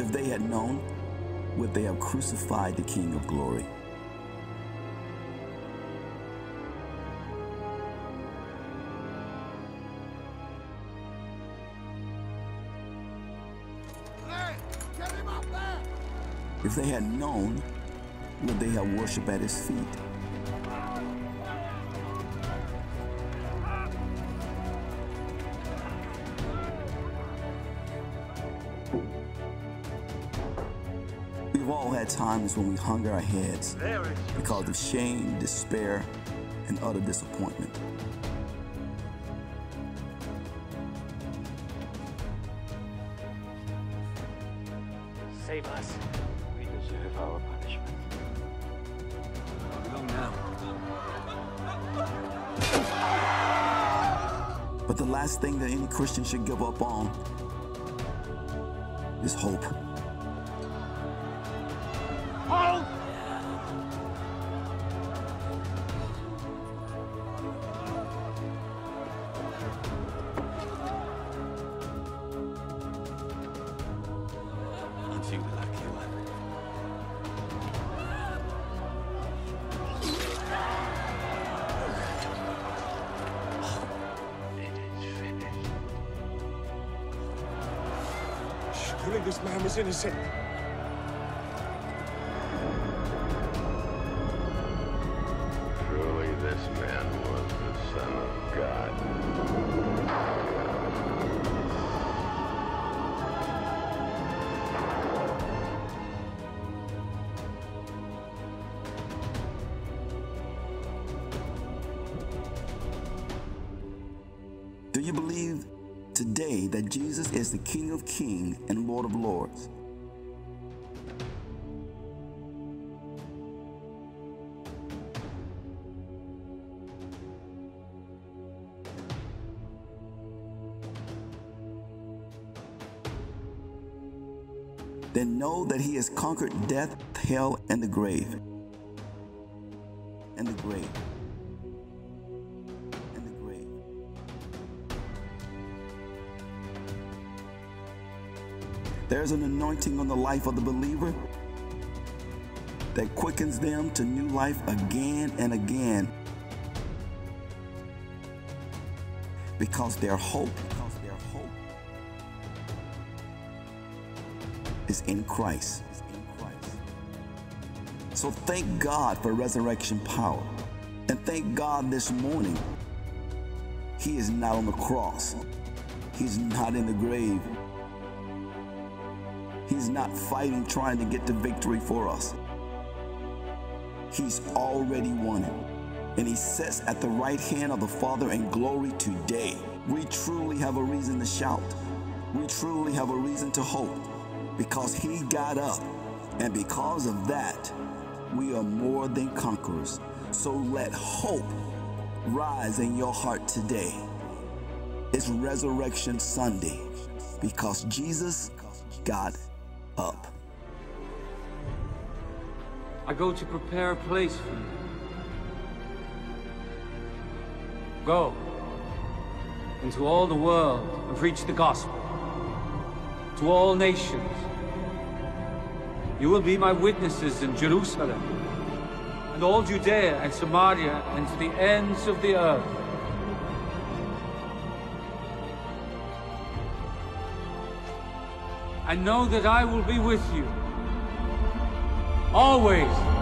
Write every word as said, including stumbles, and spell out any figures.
If they had known, would they have crucified the King of glory? Hey, get him up there! If they had known, would they have worshiped at his feet? We've all had times when we hung our heads because of shame, despair, and utter disappointment. Save us. We deserve our punishment. Go now. But the last thing that any Christian should give up on is hope. Hold! Aren't you the lucky one? It is finished. Surely this man was innocent. Truly, this man was the Son of God. Do you believe today that Jesus is the King of Kings and Lord of Lords? Then know that he has conquered death, hell, and the grave. And the grave. And the grave. There's an anointing on the life of the believer that quickens them to new life again and again, because their hope, because their hope is in Christ. So thank God for resurrection power. And thank God this morning, he is not on the cross. He's not in the grave. He's not fighting, trying to get to victory for us. He's already won it. And he sits at the right hand of the Father in glory today. We truly have a reason to shout. We truly have a reason to hope, because he got up. And because of that, we are more than conquerors. So let hope rise in your heart today. It's Resurrection Sunday, because Jesus got up. I go to prepare a place for you. Go into all the world and preach the gospel to all nations. You will be my witnesses in Jerusalem and all Judea and Samaria and to the ends of the earth. And know that I will be with you always.